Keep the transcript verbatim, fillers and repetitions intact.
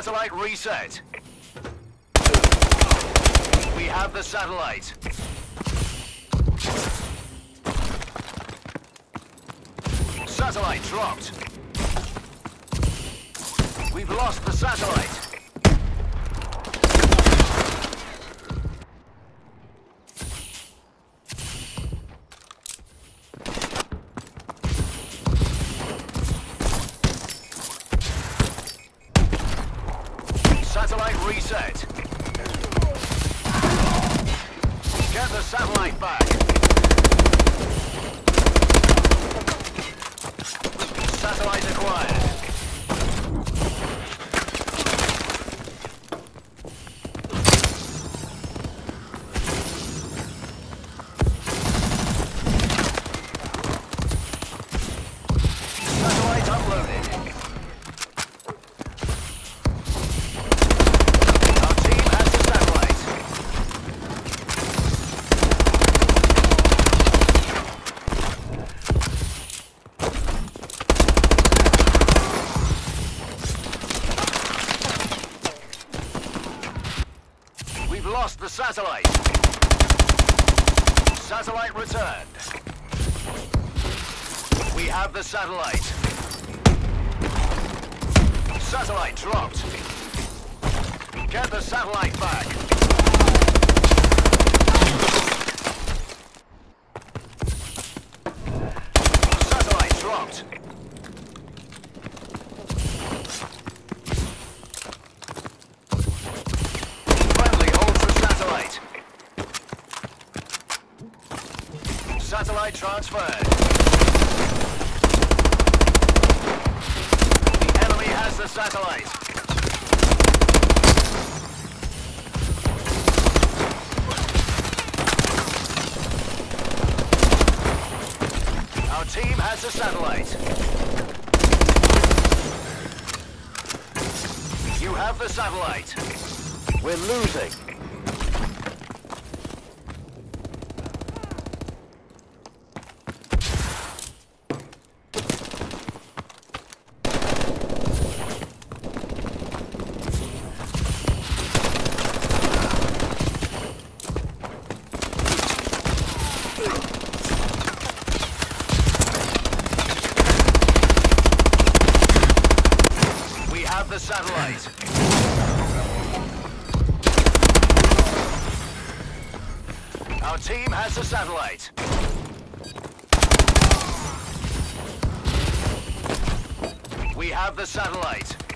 Satellite reset. We have the satellite. Satellite dropped. We've lost the satellite. Satellite reset. Get the satellite back. Satellite acquired. Satellite uploaded. Our team has the satellite. We've lost the satellite. Satellite returned. We have the satellite. Satellite dropped. Get the satellite back. Satellite dropped. Friendly holds the satellite. Satellite transferred. The enemy has the satellite. Our team has the satellite. You have the satellite. We're losing. We have the satellite. Our team has the satellite. We have the satellite.